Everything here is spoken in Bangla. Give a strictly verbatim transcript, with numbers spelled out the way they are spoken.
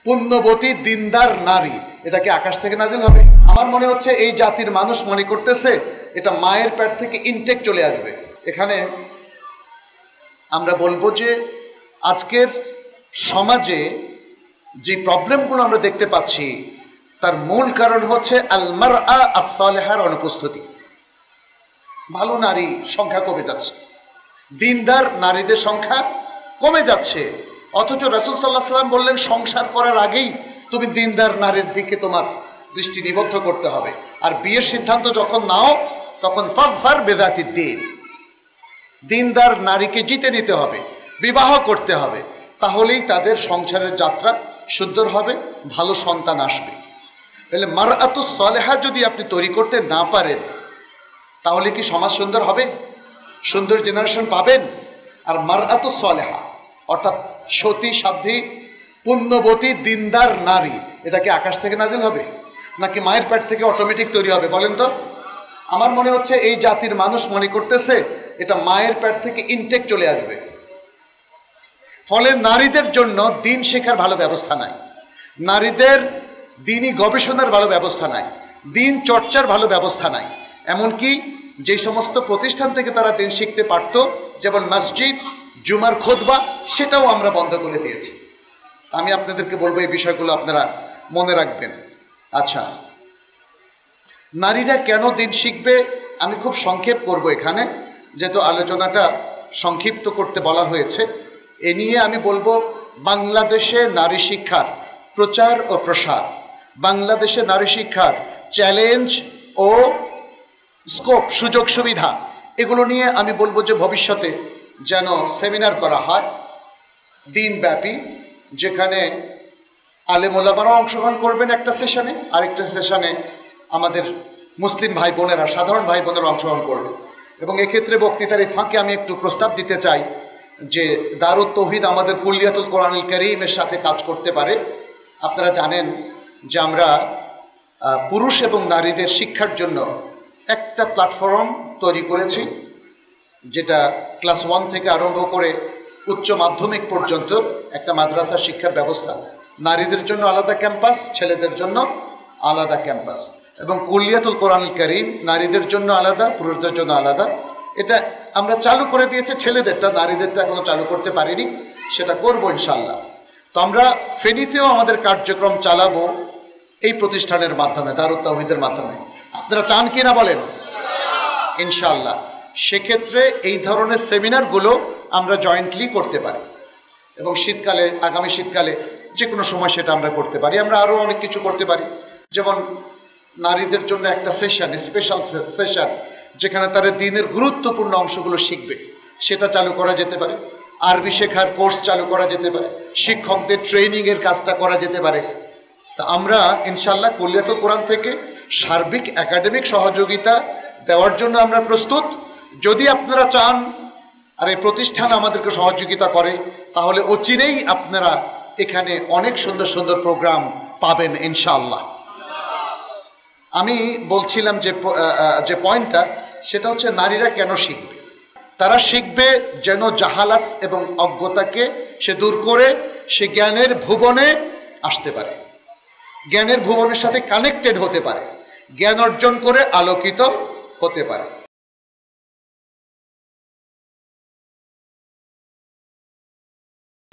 পুণ্যবতী দিনদার নারী, এটা কি আকাশ থেকে নাজিল হবে? আমার মনে হচ্ছে এই জাতির মানুষ মনে করতেছে এটা মায়ের পেট থেকে ইনটেক চলে আসবে। এখানে আমরা বলবো যে আজকের সমাজে যে প্রবলেমগুলো আমরা দেখতে পাচ্ছি তার মূল কারণ হচ্ছে আল মারআ আস-সালিহার অনুপস্থিতি। ভালো নারী সংখ্যা কমে যাচ্ছে, দিনদার নারীদের সংখ্যা কমে যাচ্ছে, অথচ রাসূল সাল্লাল্লাহু আলাইহি ওয়াসাল্লাম বললেন সংসার করার আগেই তুমি দিনদার নারীর দিকে তোমার দৃষ্টি নিবদ্ধ করতে হবে, আর বিয়ের সিদ্ধান্ত যখন নাও তখন ফাযফার বিযাতিদ দ্বীন, দিনদার নারীকে জিতে নিতে হবে, বিবাহ করতে হবে, তাহলেই তাদের সংসারের যাত্রা সুন্দর হবে, ভালো সন্তান আসবে। তাহলে মারআতুস সালেহা যদি আপনি তৈরি করতে না পারেন তাহলে কি সমাজ সুন্দর হবে? সুন্দর জেনারেশন পাবেন? আর মারআতুস সালেহা অর্থাৎ সতী সাধ্বী পুণ্যবতী দিনদার নারী, এটা কি আকাশ থেকে নাজিল হবে নাকি মায়ের পেট থেকে অটোমেটিক তৈরি হবে বলেন তো? আমার মনে হচ্ছে এই জাতির মানুষ মনে করতেছে এটা মায়ের পেট থেকে ইনটেক চলে আসবে। ফলে নারীদের জন্য দিন শেখার ভালো ব্যবস্থা নাই, নারীদের দিনই গবেষণার ভালো ব্যবস্থা নাই, দিন চর্চার ভালো ব্যবস্থা নাই। এমনকি যে সমস্ত প্রতিষ্ঠান থেকে তারা দিন শিখতে পারত, যেমন মসজিদ, জুমার খুতবা, সেটাও আমরা বন্ধ করে দিয়েছি। আমি আপনাদেরকে বলবো এই বিষয়গুলো আপনারা মনে রাখবেন। আচ্ছা, নারীরা কেন দিন শিখবে আমি খুব সংক্ষেপ করব এখানে, যেহেতু আলোচনাটা সংক্ষিপ্ত করতে বলা হয়েছে। এ নিয়ে আমি বলবো বাংলাদেশে নারী শিক্ষার প্রচার ও প্রসার, বাংলাদেশে নারী শিক্ষার চ্যালেঞ্জ ও স্কোপ, সুযোগ সুবিধা, এগুলো নিয়ে আমি বলবো যে ভবিষ্যতে যেন সেমিনার করা হয় দিনব্যাপী, যেখানে আলেম ওলামারা অংশগ্রহণ করবেন একটা সেশনে, আরেকটা সেশনে আমাদের মুসলিম ভাই বোনেরা, সাধারণ ভাই বোনেরা অংশগ্রহণ করবে। এবং এক্ষেত্রে বক্তৃতার এই ফাঁকে আমি একটু প্রস্তাব দিতে চাই যে দারুত তৌহিদ আমাদের কুল্লিয়াতুল কোরআনুল কারীমের সাথে কাজ করতে পারে। আপনারা জানেন যে আমরা পুরুষ এবং নারীদের শিক্ষার জন্য একটা প্ল্যাটফর্ম তৈরি করেছি, যেটা ক্লাস ওয়ান থেকে আরম্ভ করে উচ্চ মাধ্যমিক পর্যন্ত একটা মাদ্রাসা শিক্ষার ব্যবস্থা। নারীদের জন্য আলাদা ক্যাম্পাস, ছেলেদের জন্য আলাদা ক্যাম্পাস, এবং কুল্লিয়াতুল কোরআনুল কারীম নারীদের জন্য আলাদা, পুরুষদের জন্য আলাদা। এটা আমরা চালু করে দিয়েছি, ছেলেদেরটা, নারীদেরটা এখনো চালু করতে পারিনি, সেটা করব ইনশাল্লাহ। তো আমরা ফেনীতেও আমাদের কার্যক্রম চালাবো এই প্রতিষ্ঠানের মাধ্যমে, দারুত তাওহীদের মাধ্যমে। আপনারা চান কি না বলেন? ইনশাল্লাহ। সেক্ষেত্রে এই ধরনের সেমিনারগুলো আমরা জয়েন্টলি করতে পারি, এবং শীতকালে, আগামী শীতকালে যে কোনো সময় সেটা আমরা করতে পারি। আমরা আরও অনেক কিছু করতে পারি, যেমন নারীদের জন্য একটা সেশন, স্পেশাল সেশন, যেখানে তারা দিনের গুরুত্বপূর্ণ অংশগুলো শিখবে, সেটা চালু করা যেতে পারে। আরবি শেখার কোর্স চালু করা যেতে পারে, শিক্ষকদের ট্রেনিংয়ের কাজটা করা যেতে পারে। তা আমরা ইনশাল্লাহ কুল্লিয়াতুল কোরআন থেকে সার্বিক একাডেমিক সহযোগিতা দেওয়ার জন্য আমরা প্রস্তুত। যদি আপনারা চান আর এই প্রতিষ্ঠান আমাদেরকে সহযোগিতা করে, তাহলে অচিরেই আপনারা এখানে অনেক সুন্দর সুন্দর প্রোগ্রাম পাবেন ইনশাআল্লাহ। আমি বলছিলাম যে যে পয়েন্টটা, সেটা হচ্ছে নারীরা কেন শিখবে। তারা শিখবে যেন জাহালাত এবং অজ্ঞতাকে সে দূর করে সে জ্ঞানের ভুবনে আসতে পারে, জ্ঞানের ভুবনের সাথে কানেক্টেড হতে পারে, জ্ঞান অর্জন করে আলোকিত হতে পারে।